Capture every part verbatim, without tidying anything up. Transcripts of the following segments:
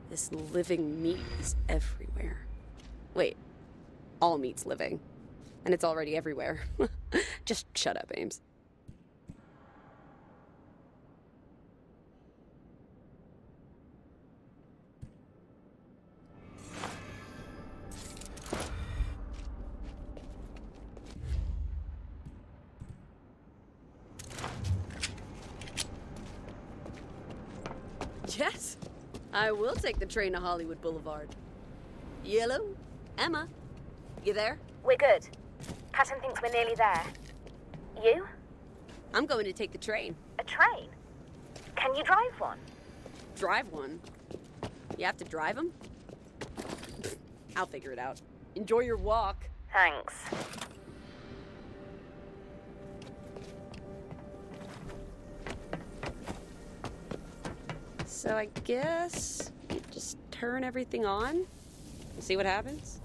This living meat is everywhere. Wait, all meat's living. And it's already everywhere. Just shut up, Ames. Yes, I will take the train to Hollywood Boulevard. Yellow? Emma? You there? We're good. Patton thinks we're nearly there. You? I'm going to take the train. A train? Can you drive one? Drive one? You have to drive them? I'll figure it out. Enjoy your walk. Thanks. So I guess you just turn everything on and see what happens?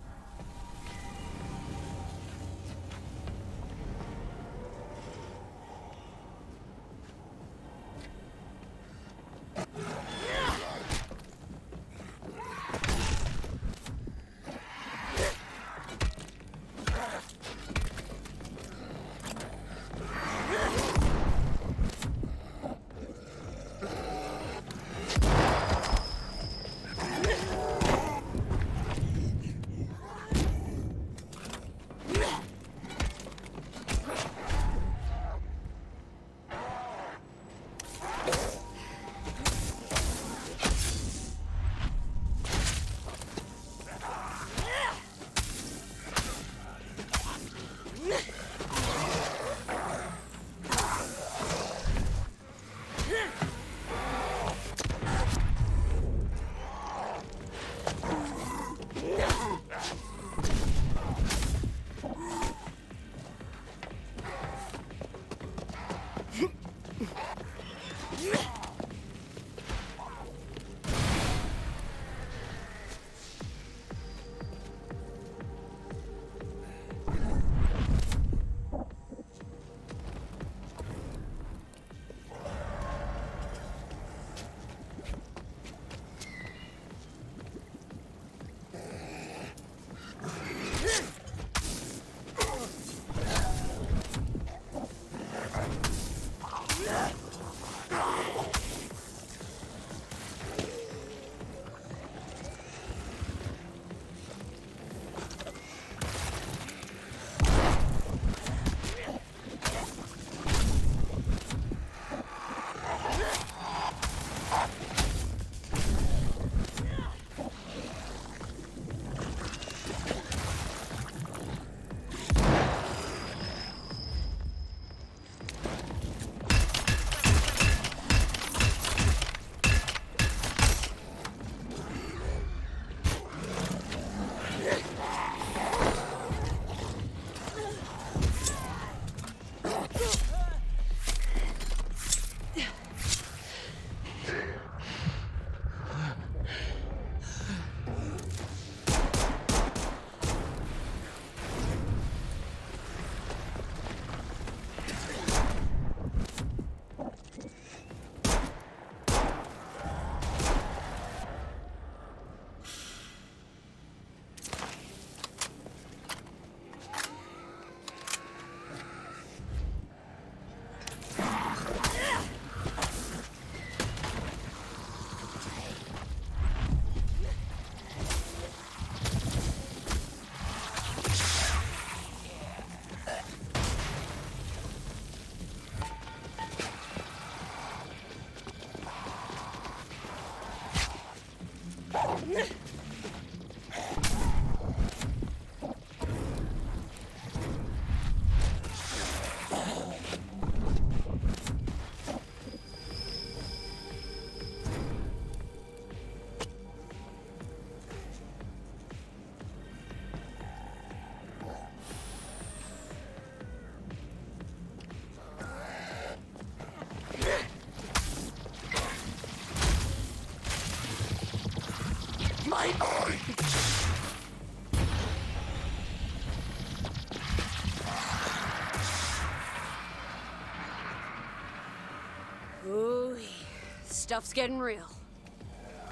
Ooh, stuff's getting real.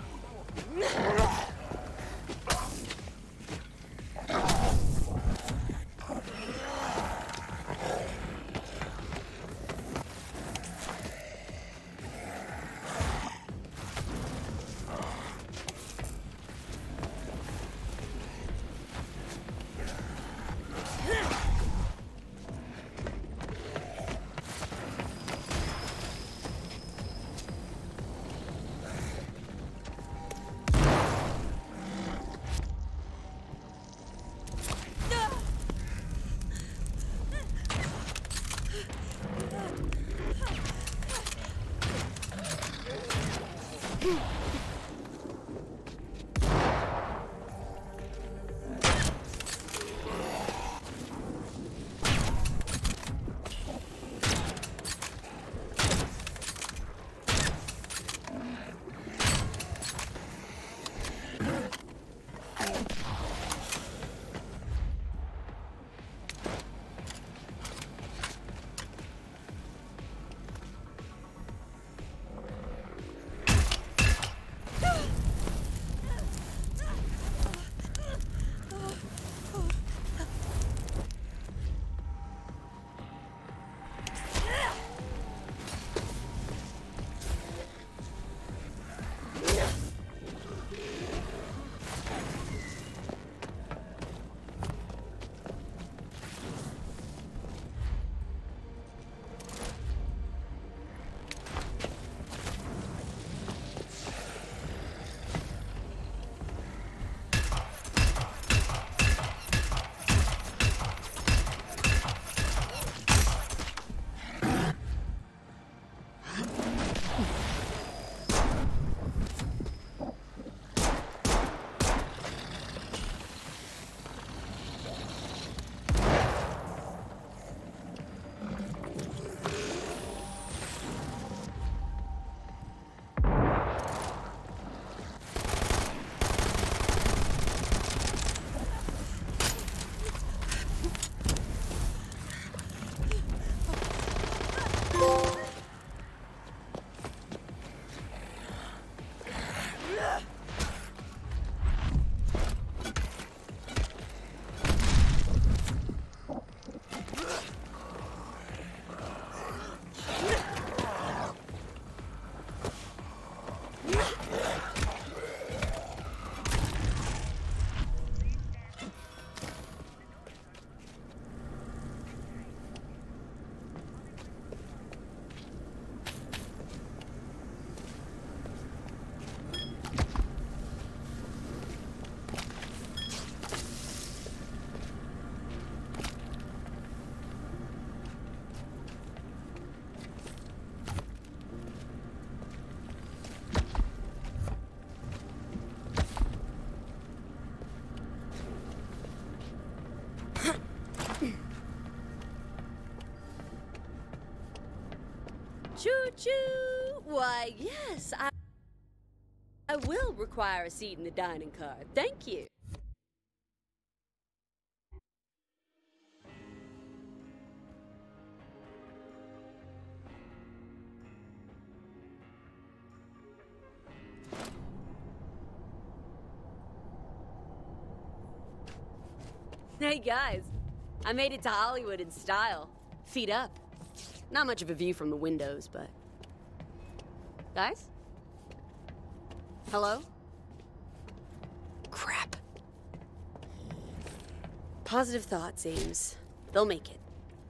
Choo-choo! Why, yes, I... I will require a seat in the dining car. Thank you. Hey guys, I made it to Hollywood in style. Feet up. Not much of a view from the windows, but... Guys? Hello? Crap. Positive thoughts, Ames. They'll make it.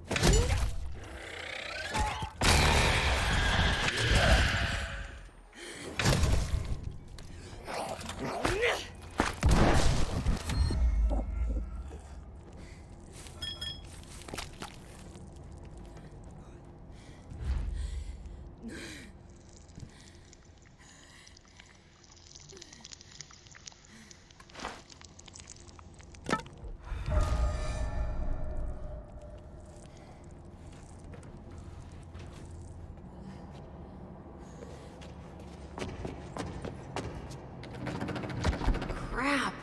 Crap.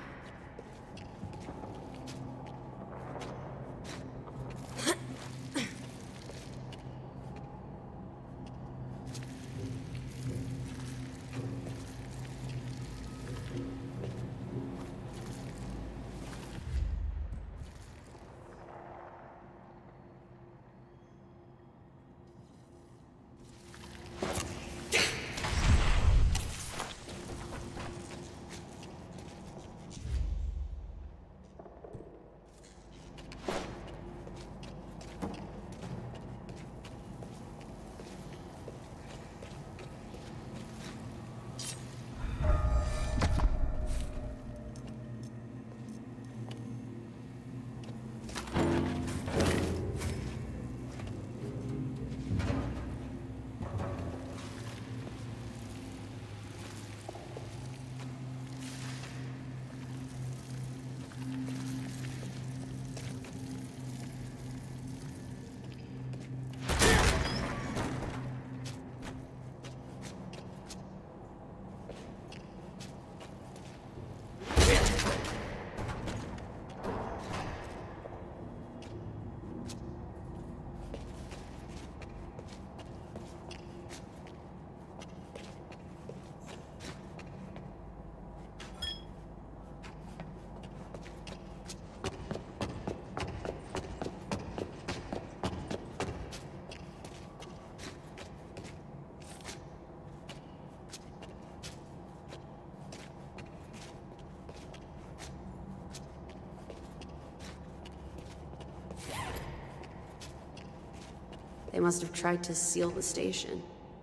They must have tried to seal the station.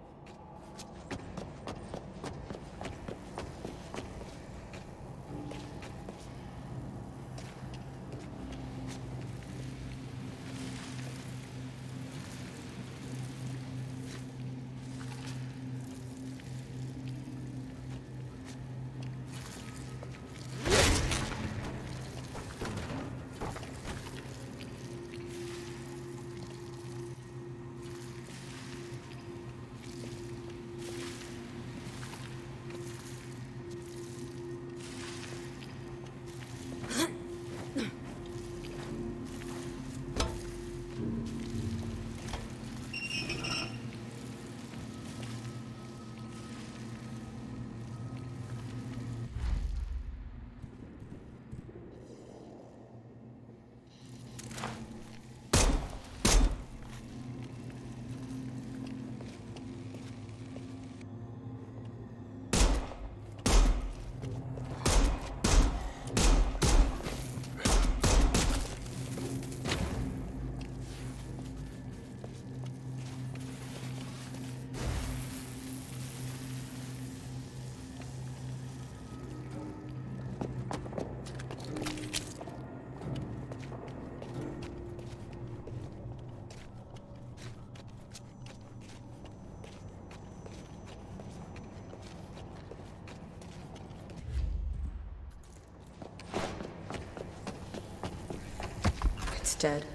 It's dead.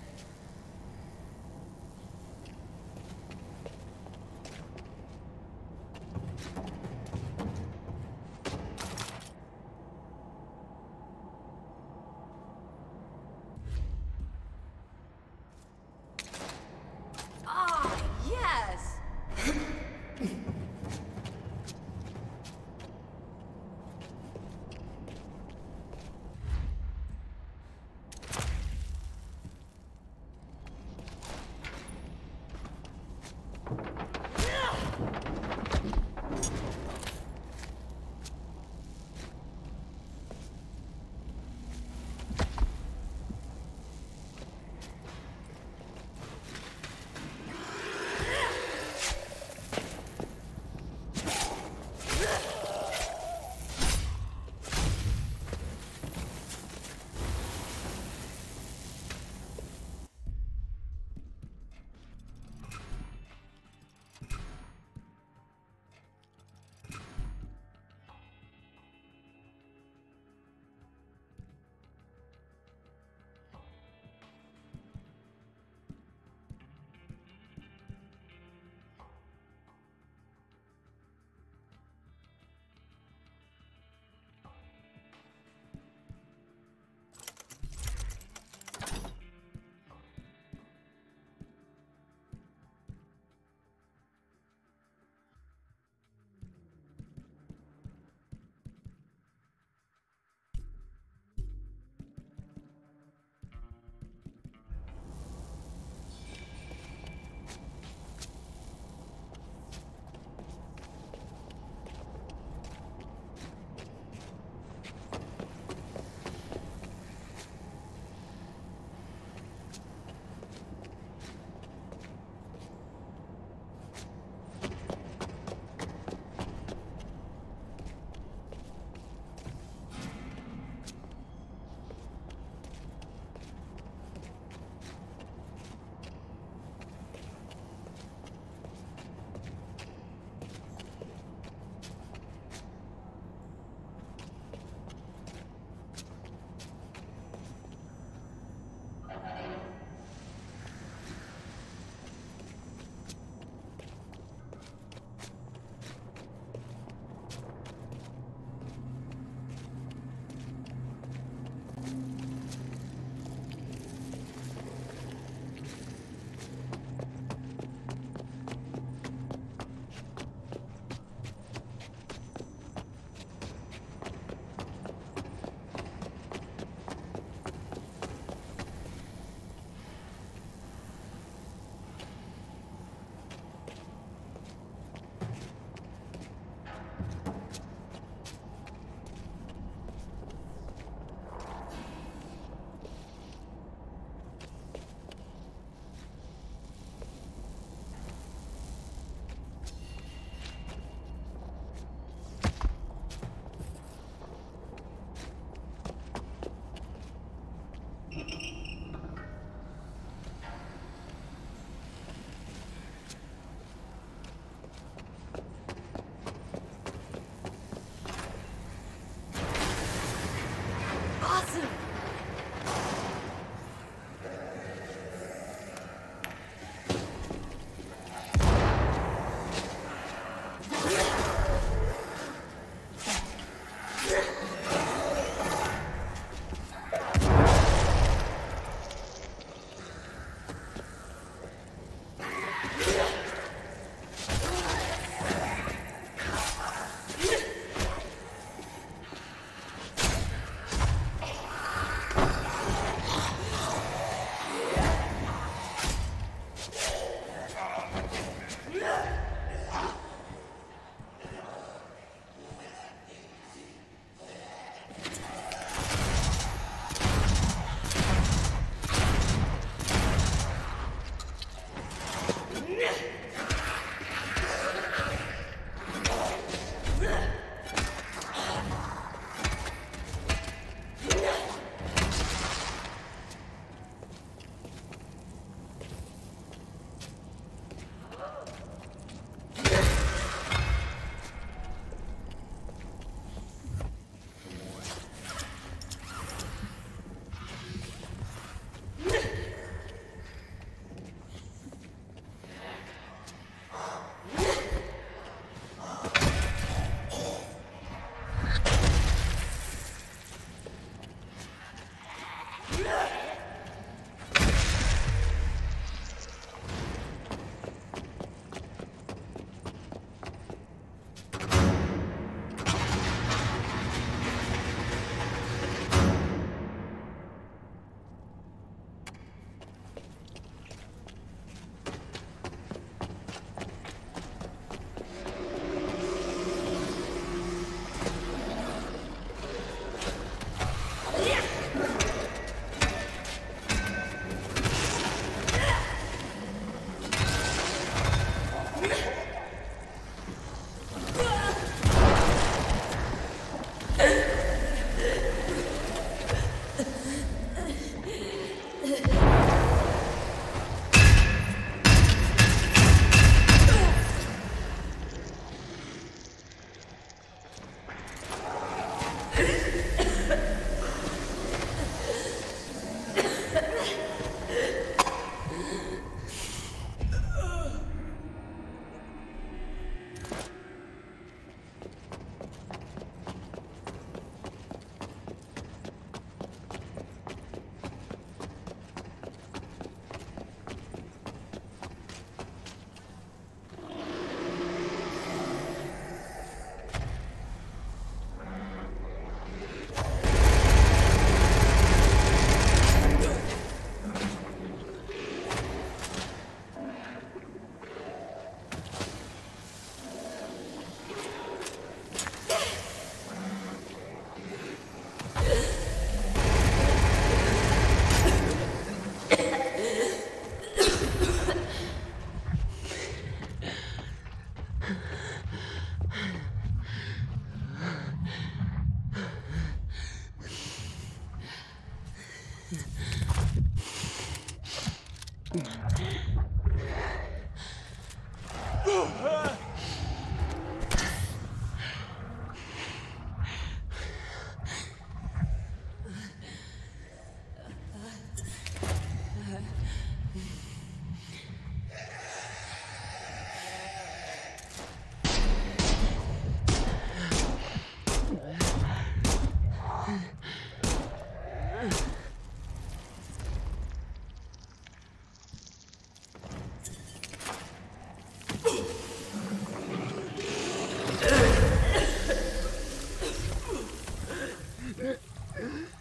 Ah, yes!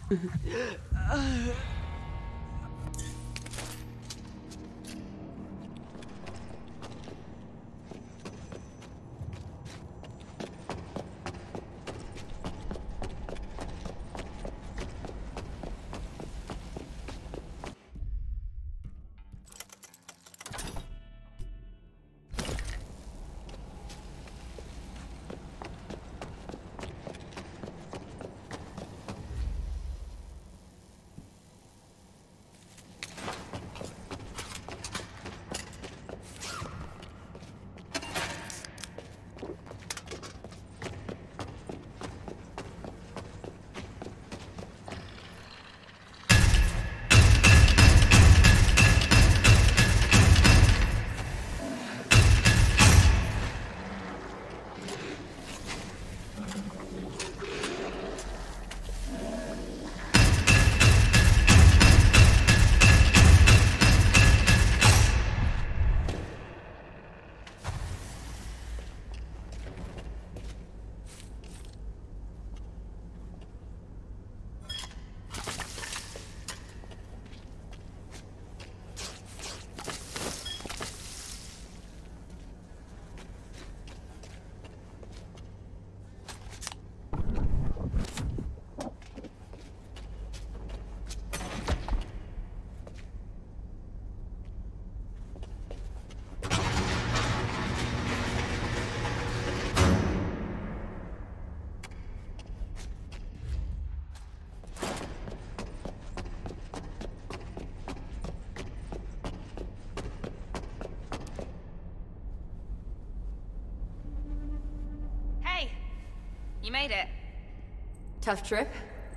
You made it. Tough trip?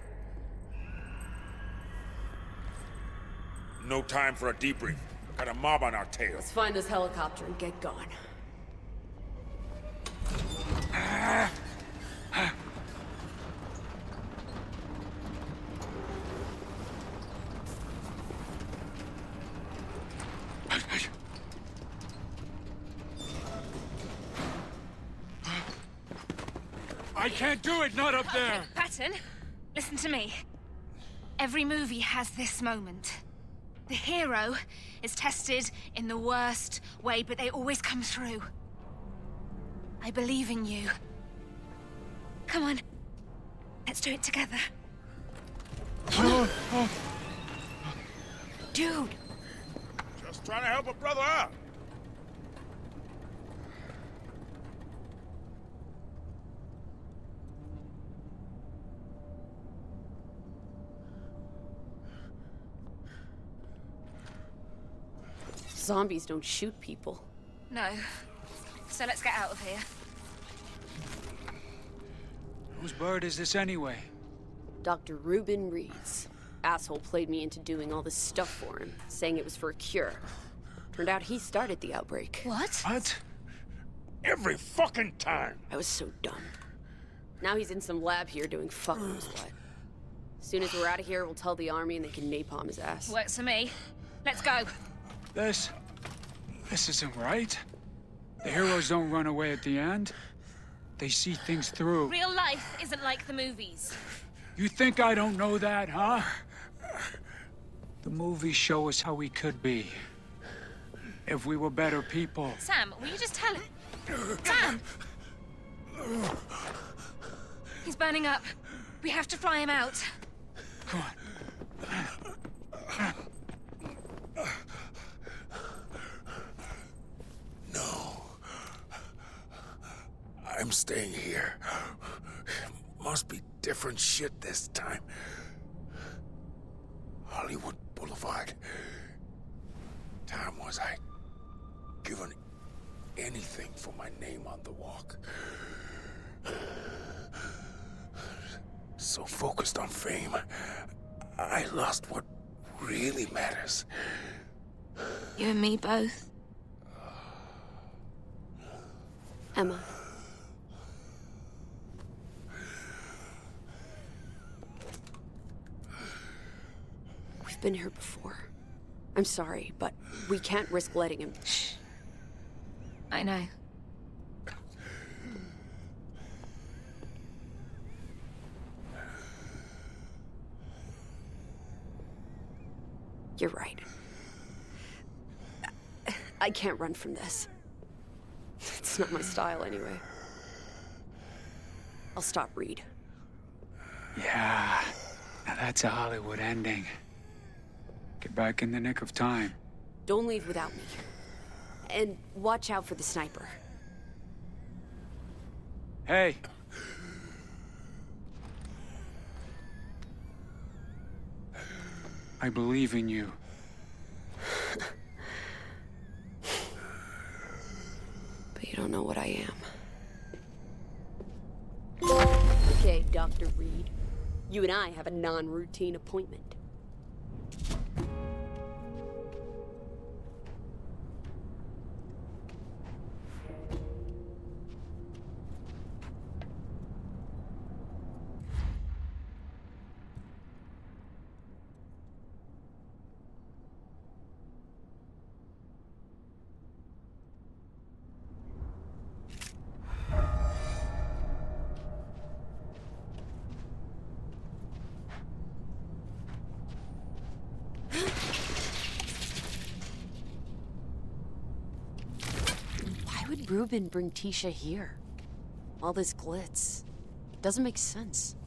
No time for a debrief. Got a mob on our tail. Let's find this helicopter and get going. I can't do it, not up there! Okay, Patton, listen to me. Every movie has this moment. The hero is tested in the worst way, but they always come through. I believe in you. Come on. Let's do it together. Dude! Just trying to help a brother out. Zombies don't shoot people. No. So let's get out of here. Whose bird is this anyway? Doctor Reuben Reed's. Asshole played me into doing all this stuff for him, saying it was for a cure. Turned out he started the outbreak. What? What? Every fucking time. I was so dumb. Now he's in some lab here doing fuck knows what. As soon as we're out of here, we'll tell the army and they can napalm his ass. Works for me. Let's go. This... this isn't right. The heroes don't run away at the end. They see things through. Real life isn't like the movies. You think I don't know that, huh? The movies show us how we could be. If we were better people. Sam, will you just tell him? Sam! He's burning up. We have to fly him out. Come on. No. I'm staying here. Must be different shit this time. Hollywood Boulevard. Time was I given anything for my name on the walk. So focused on fame, I lost what really matters. You and me both. Emma. We've been here before. I'm sorry, but we can't risk letting him... Shh. I know. You're right. I can't run from this. It's not my style anyway. I'll stop Reed. Yeah, now that's a Hollywood ending. Get back in the nick of time. Don't leave without me. And watch out for the sniper. Hey! I believe in you. But you don't know what I am. Okay, Doctor Reed. You and I have a non-routine appointment. Why would Reuben bring Tisha here? All this glitz. Doesn't make sense.